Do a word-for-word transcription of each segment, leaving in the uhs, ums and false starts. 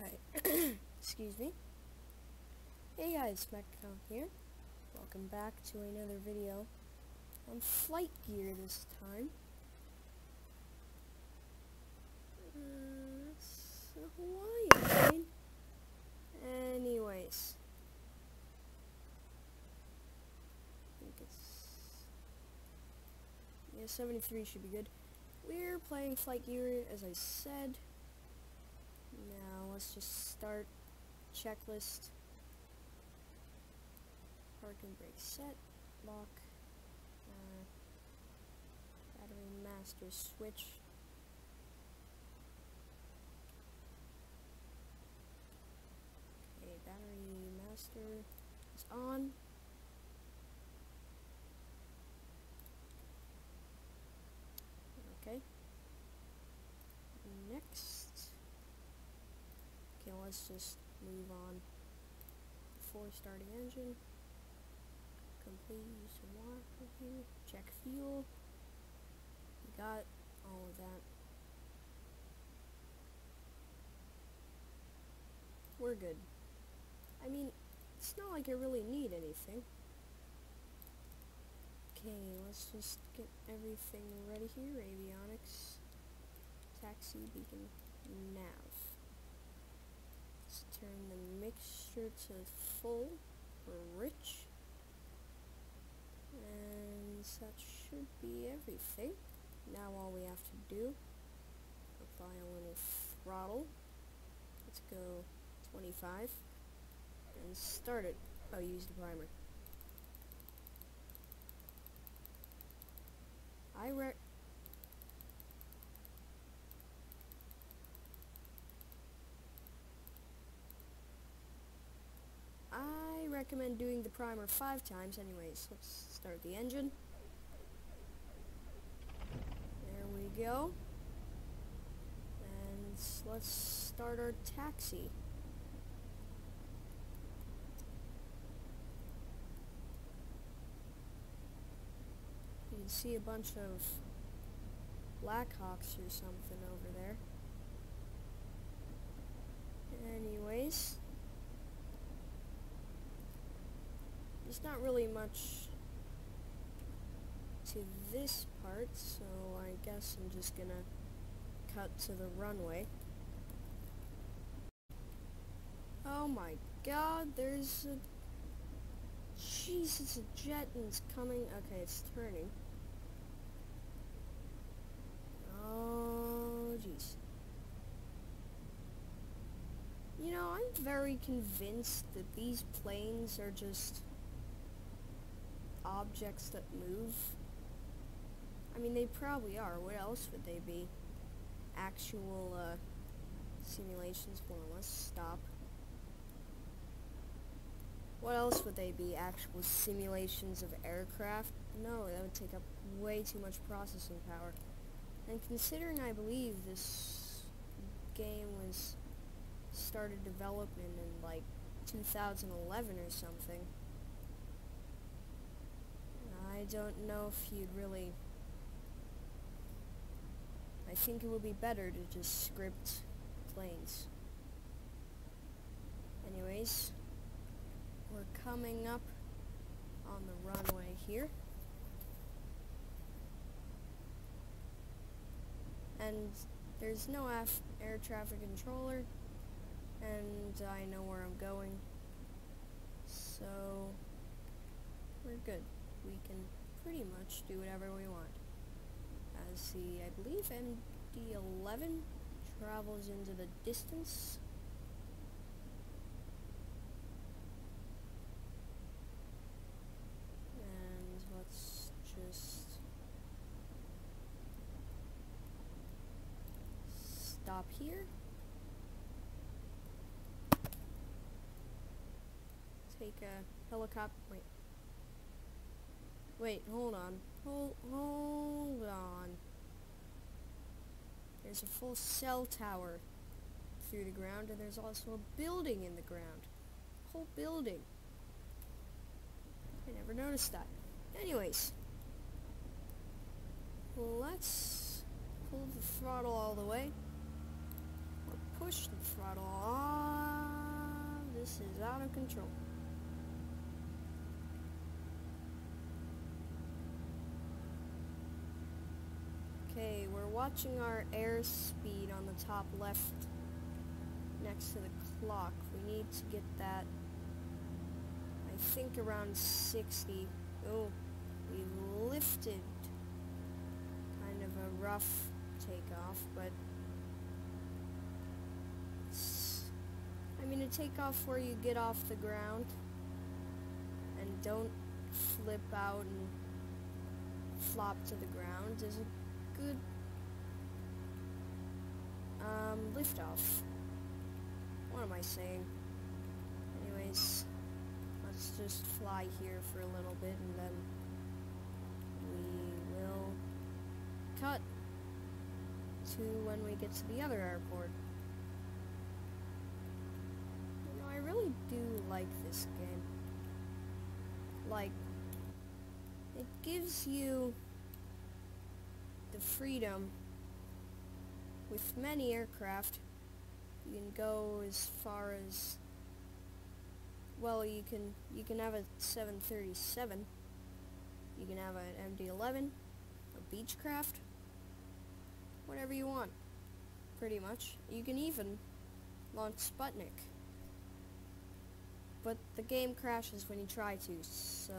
Alright, excuse me. Hey guys, Metcom here. Welcome back to another video on flight gear this time. Uh, it's a Hawaiian plane. Anyways. I think it's... Yeah, seventy-three should be good. We're playing flight gear, as I said. Now, let's just start. Checklist. Parking brake set. Lock. Uh, battery master switch. Okay, battery master is on. Okay. Next. Okay, let's just move on. Before starting engine. Complete use of water here. Check fuel. We got all of that. We're good. I mean, it's not like I really need anything. Okay, let's just get everything ready here. Avionics. Taxi, beacon, nav. Let's turn the mixture to full or rich. And that should be everything. Now all we have to do, apply a little throttle. Let's go twenty-five. And start it. Oh, use the primer. I re- I recommend doing the primer five times. Anyways, let's start the engine. There we go. And let's start our taxi. You can see a bunch of Blackhawks or something over there. Anyways. There's not really much to this part, so I guess I'm just gonna cut to the runway. Oh my god, there's a... Jeez, it's a jet and it's coming. Okay, it's turning. Oh, jeez. You know, I'm very convinced that these planes are just objects that move. I mean, they probably are. What else would they be? Actual, uh, simulations. Hold on, let's stop. What else would they be? Actual simulations of aircraft? No, that would take up way too much processing power. And considering I believe this game was started development in, like, two thousand eleven or something, I don't know if you'd really... I think it would be better to just script planes. Anyways, we're coming up on the runway here. And there's no air traffic controller, and I know where I'm going, so we're good. We can pretty much do whatever we want. As the, I believe, M D eleven travels into the distance. And let's just stop here. Take a helicopter. Wait. Wait, hold on. Hold, hold on. There's a full cell tower through the ground, and there's also a building in the ground. A whole building. I never noticed that. Anyways. Let's pull the throttle all the way. Or push the throttle all This is out of control. Okay, we're watching our airspeed on the top left next to the clock. We need to get that, I think, around sixty. Oh, we lifted. Kind of a rough takeoff, but it's, I mean, a takeoff where you get off the ground and don't flip out and flop to the ground is a good um, liftoff. What am I saying? Anyways, let's just fly here for a little bit and then we will cut to when we get to the other airport. You know, I really do like this game. Like, it gives you the freedom. With many aircraft, you can go as far as, well, you can you can have a seven thirty-seven, you can have an M D eleven, a Beechcraft, whatever you want, pretty much. You can even launch Sputnik, but the game crashes when you try to, so,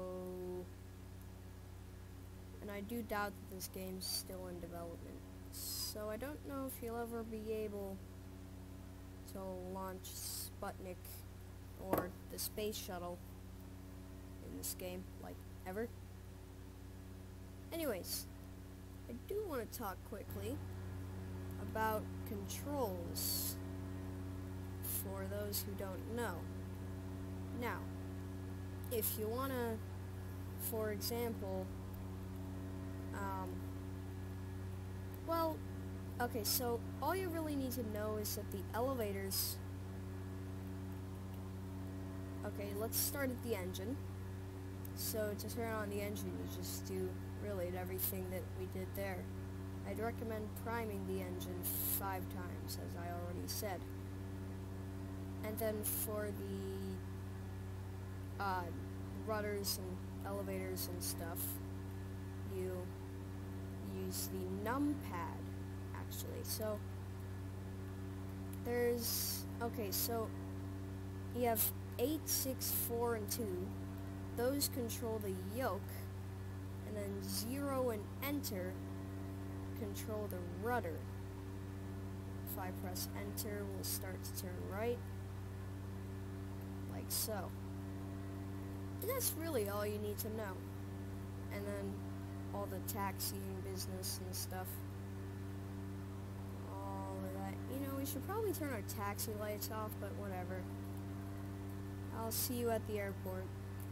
and I do doubt that this game's still in development. So I don't know if you'll ever be able to launch Sputnik or the space shuttle in this game, like, ever. Anyways, I do want to talk quickly about controls for those who don't know. Now, if you want to, for example, um, well, okay, so all you really need to know is that the elevators... Okay, let's start at the engine. So to turn on the engine, you just do really everything that we did there. I'd recommend priming the engine five times, as I already said. And then for the uh, rudders and elevators and stuff, you use the numpad, actually. So there's, okay, so you have eight, six, four, and two. Those control the yoke, and then zero and enter control the rudder. If I press enter, we'll start to turn right, like so. And that's really all you need to know. And then all the taxiing business and stuff. All of that. You know, we should probably turn our taxi lights off, but whatever. I'll see you at the airport.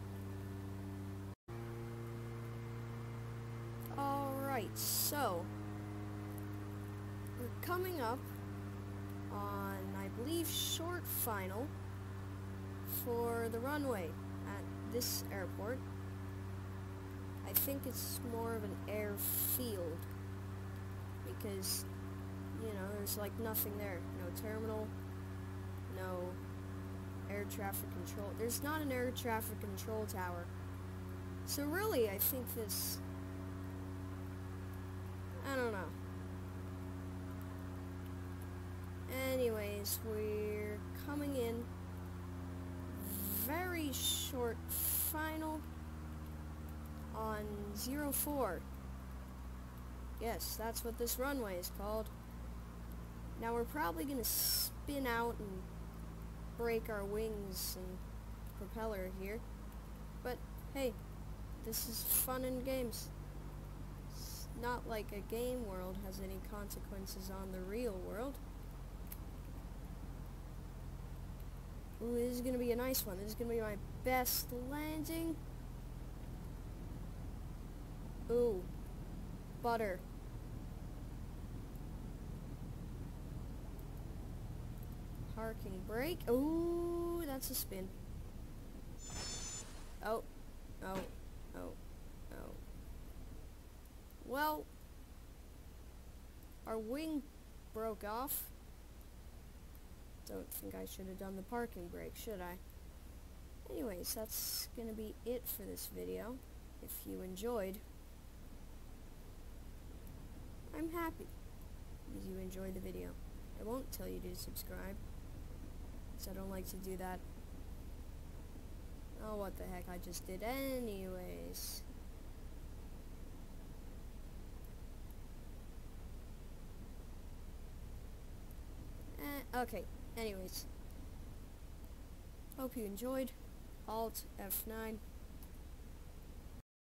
Alright, so we're coming up on, I believe, short final for the runway at this airport. I think it's more of an airfield because, you know, there's like nothing there. No terminal, no air traffic control. There's not an air traffic control tower. So really, I think this, I don't know. Anyways, we're coming in very short final on zero four. Yes, that's what this runway is called. Now we're probably going to spin out and break our wings and propeller here. But hey, this is fun and games. It's not like a game world has any consequences on the real world. Ooh, this is going to be a nice one. This is going to be my best landing. Ooh, butter. Parking brake. Ooh, that's a spin. Oh, oh, oh, oh. Well, our wing broke off. Don't think I should have done the parking brake, should I? Anyways, that's gonna be it for this video. If you enjoyed, I'm happy because you enjoyed the video. I won't tell you to subscribe, because I don't like to do that. Oh, what the heck, I just did anyways. Eh, okay, anyways. Hope you enjoyed. Alt F nine.